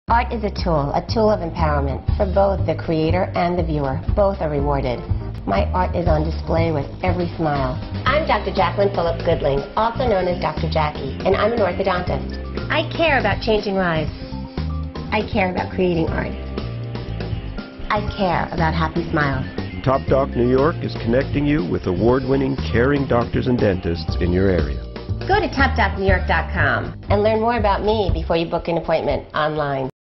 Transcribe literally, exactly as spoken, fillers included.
Art is a tool, a tool of empowerment for both the creator and the viewer. Both are rewarded. My art is on display with every smile. I'm Doctor Jacqueline Phillips Goodling, also known as Doctor Jackie, and I'm an orthodontist. I care about changing lives. I care about creating art. I care about happy smiles. Top Doc New York is connecting you with award-winning, caring doctors and dentists in your area. Go to top doc new york dot com and learn more about me before you book an appointment online.